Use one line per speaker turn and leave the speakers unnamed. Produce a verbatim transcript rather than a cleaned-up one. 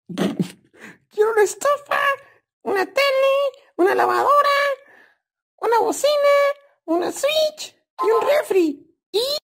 Quiero una estufa, una tele, una lavadora, una bocina, una Switch y un refri. Y